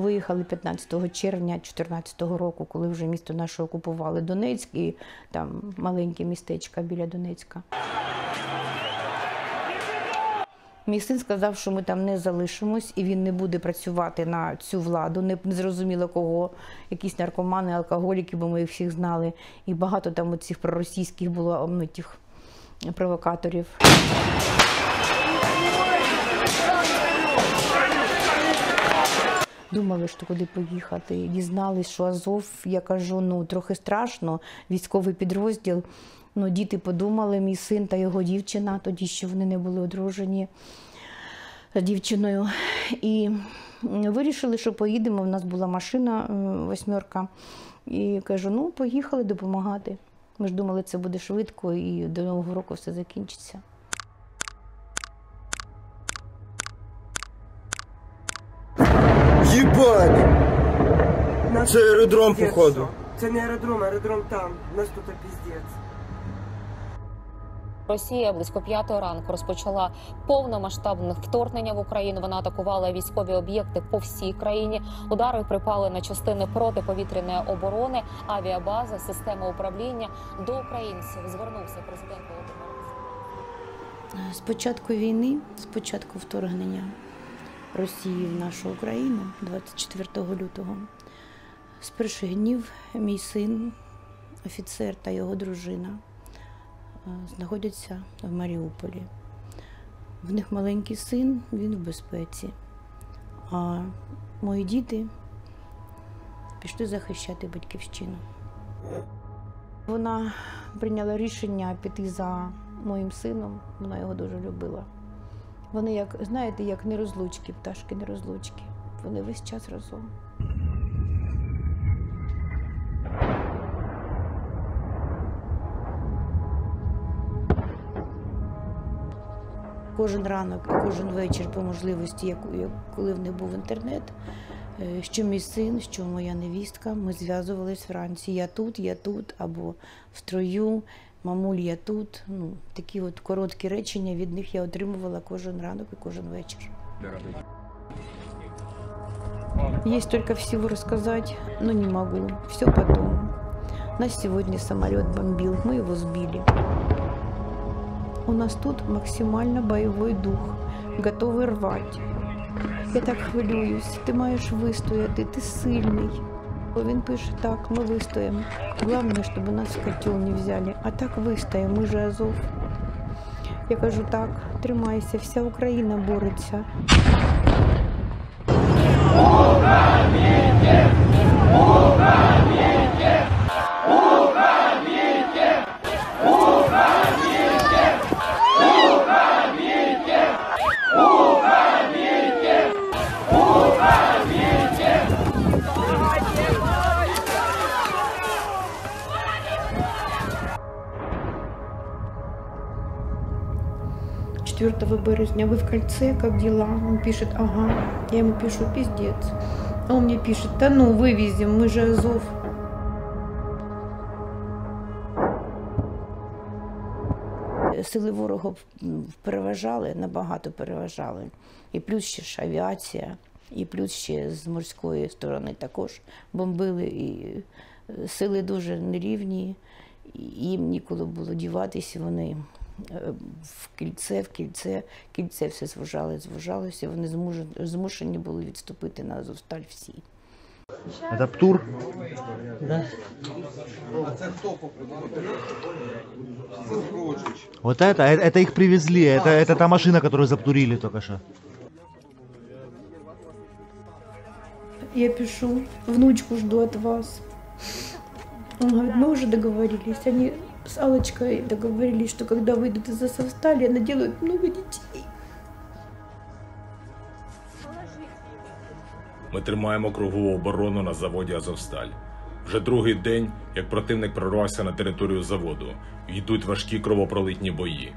виїхали 15 червня 2014 року, коли вже місто наше окупували Донецьк і там маленьке містечко біля Донецька. Мій син сказав, що ми там не залишимось і він не буде працювати на цю владу, не зрозуміло кого, якісь наркомани, алкоголіки, бо ми їх всіх знали. І багато там оцих проросійських було тих провокаторів. Думали, що куди поїхати. Дізнались, що Азов, я кажу, трохи страшно, військовий підрозділ. Діти подумали, мій син та його дівчина, тоді ще вони не були одружені з дівчиною. І вирішили, що поїдемо, у нас була машина, 8-ка. І кажу, поїхали допомагати. Ми ж думали, це буде швидко і до Нового року все закінчиться. Єбать! Це аеродром, походу. Це не аеродром, аеродром там. У нас тут піздець. Росія близько 5-ї ранку розпочала повномасштабне вторгнення в Україну. Вона атакувала військові об'єкти по всій країні. Удари припали на частини протиповітряної оборони, авіабази, системи управління. До українців звернувся президент Володимир. З початку війни, з початку вторгнення Росії в нашу Україну 24 лютого, з перших днів мій син, офіцер та його дружина знаходяться в Маріуполі. В них маленький син, він в безпеці. А мої діти пішли захищати батьківщину. Вона прийняла рішення піти за моїм сином, вона його дуже любила. Вони, як, знаєте, як нерозлучки, пташки нерозлучки. Вони весь час разом. Кожен ранок і кожен вечір по можливості, коли в них був інтернет, що мій син, що моя невістка, ми зв'язувались вранці. Я тут, або в строю, мамуль, я тут. Такі от короткі речення від них я отримувала кожен ранок і кожен вечір. Есть только всего рассказать, но не могу. Все потом. Нас сегодня самолет бомбил, мы его сбили. У нас тут максимально бойовий дух, готовий рвати. Я так хвилююсь, ти маєш вистояти, ти сильний. Він пише, так, ми вистоїмо. Головне, щоб нас в котел не взяли. А так вистоїмо, ми же Азов. Я кажу, так, тримайся, вся Україна бореться. Українці! Українці! Українці! Українці! Українці! Українці! Українці! 4 березня, вы в кольце, как дела? Он пишет, ага. Я ему пишу, пиздец. А он мне пишет, да ну, вывезем, мы же Азов. Сили ворога переважали, набагато переважали. І плюс ще ж авіація, і плюс ще з морської сторони також бомбили. І сили дуже нерівні, їм ніколи було діватися, вони в кільце все звужалося, вони змушені були відступити на Азовсталь всі. Это ПТУР? Да. Вот это их привезли, это та машина, которую заптурили только что. Я пишу, внучку жду от вас. Он говорит, мы уже договорились. Они с Аллочкой договорились, что когда выйдут из Азовстали, она делает много детей. Ми тримаємо кругову оборону на заводі «Азовсталь». Вже другий день, як противник прорвався на територію заводу. Йдуть важкі кровопролитні бої.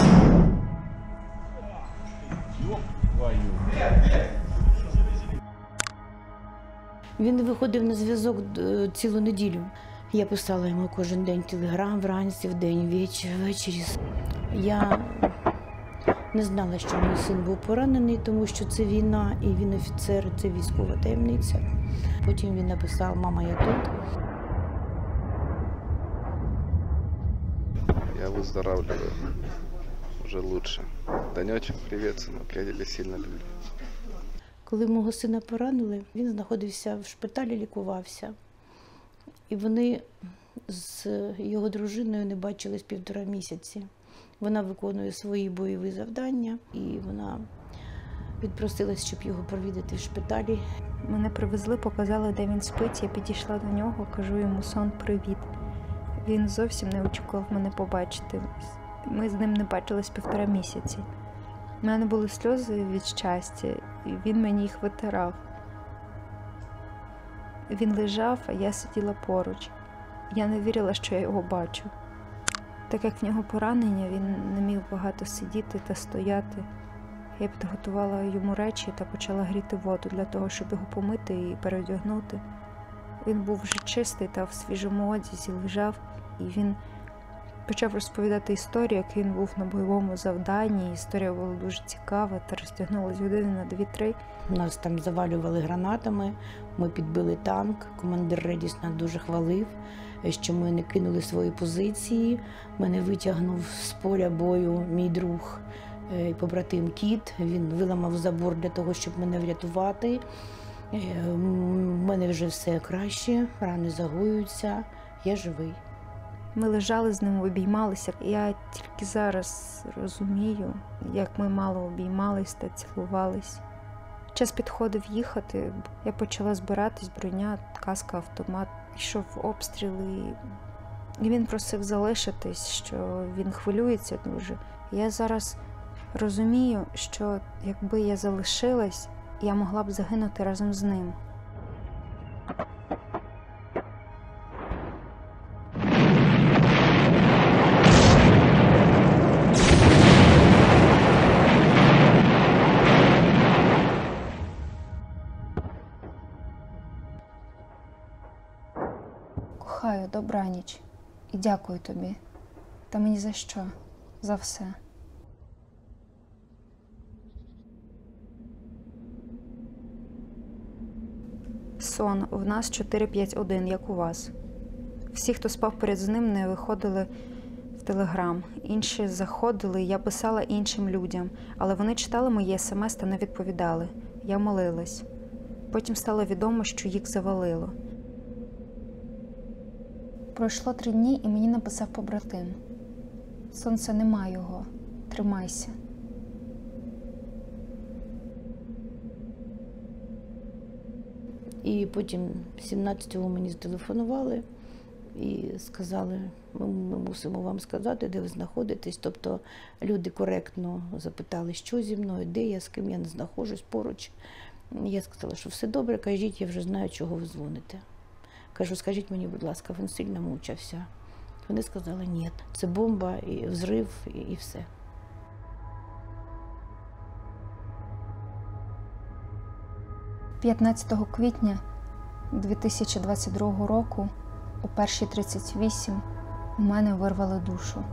Він не виходив на зв'язок цілу неділю. Я писала йому кожен день телеграм, вранці, вдень, ввечері. Я Не знала, що мій син був поранений, тому що це війна, і він офіцер, це військова таємниця. Потім він написав: «Мама, я тут». Я выздоравливаю. Уже лучше. Данечек, привет, сынок. Я тебя сильно люблю. Коли мого сина поранили, він знаходився в шпиталі, лікувався. І вони з його дружиною не бачились 1,5 місяці. Вона виконує свої бойові завдання, і вона відпросилась, щоб його провідати в шпиталі. Мене привезли, показали, де він спить. Я підійшла до нього, кажу йому: «Сон, привіт». Він зовсім не очікував мене побачити. Ми з ним не бачились 1,5 місяці. У мене були сльози від щастя, і він мені їх витирав. Він лежав, а я сиділа поруч. Я не вірила, що я його бачу. Так як в нього поранення, він не міг багато сидіти та стояти. Я підготувала йому речі та почала гріти воду для того, щоб його помити і переодягнути. Він був вже чистий та в свіжому одязі лежав, і він почав розповідати історію, як він був на бойовому завданні. Історія була дуже цікава та розтягнулась години на 2-3. Нас там завалювали гранатами, ми підбили танк. Командир Редіс нас дуже хвалив, що ми не кинули свої позиції. Мене витягнув з поля бою мій друг і побратим Кіт. Він виламав забор для того, щоб мене врятувати. У мене вже все краще, рани загоюються, я живий. Ми лежали з ним, обіймалися. Я тільки зараз розумію, як ми мало обіймались та цілувались. Час підходив їхати, я почала збиратись, броня, каска, автомат. Йшов обстріл, і він просив залишитись, що він хвилюється дуже. Я зараз розумію, що якби я залишилась, я могла б загинути разом з ним. Кохаю, добраніч. І дякую тобі. Та мені за що? За все. Сон. В нас 4-5-1, як у вас. Всі, хто спав перед ним, не виходили в Телеграм. Інші заходили, я писала іншим людям. Але вони читали мої смс та не відповідали. Я молилась. Потім стало відомо, що їх завалило. Пройшло 3 дні, і мені написав побратим: «Сонце, нема його. Тримайся». І потім 17-го мені зателефонували і сказали: ми мусимо вам сказати, де ви знаходитесь. Тобто люди коректно запитали, що зі мною, де я, з ким я не знаходжусь поруч. Я сказала, що все добре, кажіть, я вже знаю, чого ви дзвоните. Кажу: скажіть мені, будь ласка, він сильно мучився. Вони сказали: ні, це бомба, і взрив, і все. – 15 квітня 2022 року о 1:38 у мене вирвали душу.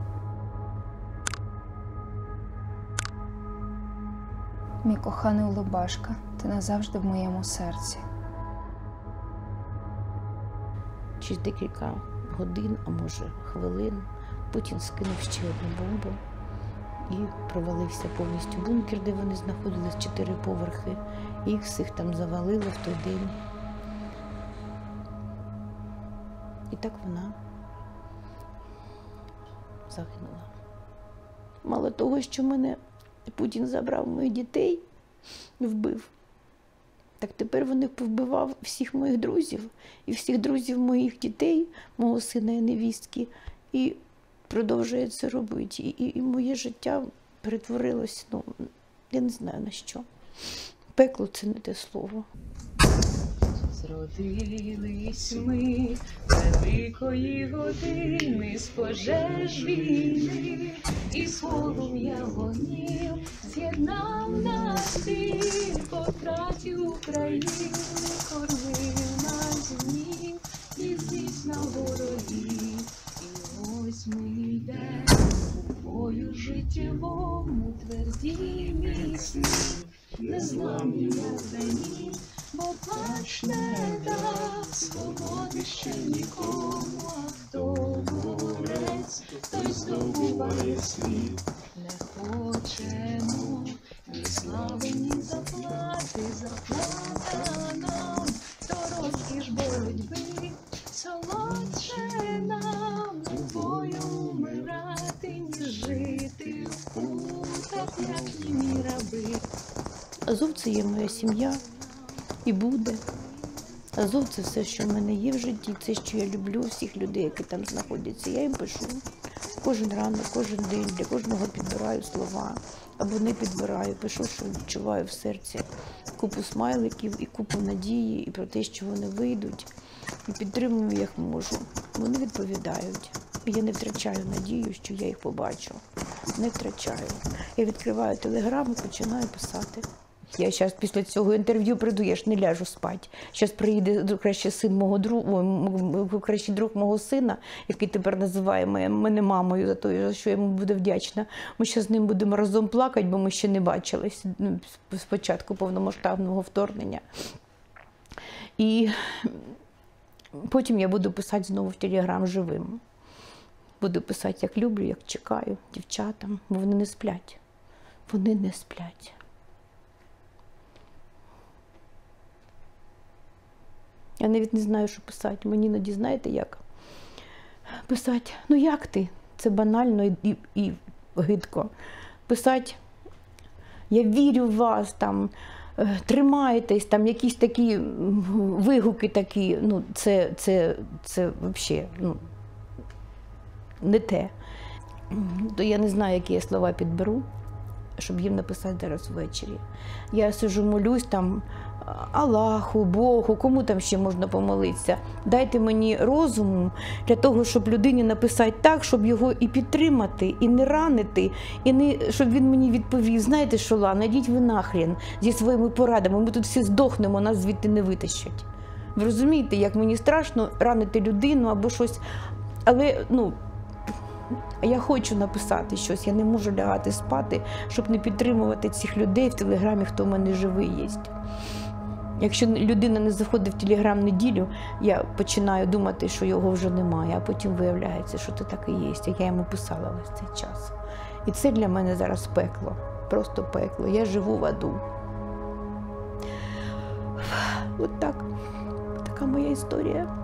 Мій коханий Улибашка, ти назавжди в моєму серці. Через декілька годин, а може хвилин, Путін скинув ще одну бомбу і провалився повністю бункер, де вони знаходились, 4 поверхи. Їх всіх там завалило в той день. І так вона загинула. Мало того, що мене Путін забрав моїх дітей, вбив, так тепер вони повбивав всіх моїх друзів і всіх друзів моїх дітей, мого сина і невістки, і продовжує це робити. І моє життя перетворилось, я не знаю на що. Пекло – це не те слово. Зродились ми великої години з пожеж війни, і з полум'я вогнів з'єднав нас всіх, по втраті України кормив нас днів і здійснав ворогів. І ось ми йдемо у бою життєвому, тверді незламні вдані, бо плач не дасть свободи ще нікому, а хто борець, той здобуває світ. Не хочемо ні слави, ні заплати, заплата нам, то розкіш боротьби, солодше нам у бою вмирати, ніж жити в путах, як німі раби. Азов – це є моя сім'я і буде. Азов – це все, що в мене є в житті, це, що я люблю всіх людей, які там знаходяться. Я їм пишу кожен ранок, кожен день, для кожного підбираю слова або не підбираю, пишу, що відчуваю в серці. Купу смайликів і купу надії, і про те, що вони вийдуть. І підтримую, як можу. Вони відповідають. І я не втрачаю надію, що я їх побачу. Не втрачаю. Я відкриваю телеграм і починаю писати. Я зараз після цього інтерв'ю прийду, я ж не ляжу спати. Зараз приїде кращий син мого друга, кращий друг мого сина, який тепер називає мене мамою за те, за що я йому буду вдячна. Ми ще з ним будемо разом плакати, бо ми ще не бачились з початку повномасштабного вторгнення. І потім я буду писати знову в телеграм живим. Буду писати, як люблю, як чекаю дівчатам, бо вони не сплять. Вони не сплять. Я навіть не знаю, що писати. Мені іноді, знаєте, як писати? Ну як ти? Це банально і гидко. Писати, я вірю в вас, там, тримайтесь, там якісь такі вигуки такі, ну це взагалі, ну, не те. То я не знаю, які я слова підберу, щоб їм написати зараз ввечері. Я сиджу, молюсь там Аллаху, Богу, кому там ще можна помолитися. Дайте мені розуму для того, щоб людині написати так, щоб його і підтримати, і не ранити, і не, щоб він мені відповів, знаєте що, Лана, йдіть ви нахрен зі своїми порадами, ми тут всі здохнемо, нас звідти не витащать. Ви розумієте, як мені страшно ранити людину або щось, але, ну, я хочу написати щось, я не можу лягати спати, щоб не підтримувати цих людей в телеграмі, хто в мене живий є. Якщо людина не заходить в телеграм неділю, я починаю думати, що його вже немає, а потім виявляється, що це так і є, як я йому писала весь цей час. І це для мене зараз пекло, просто пекло. Я живу в аду. От так. Така моя історія.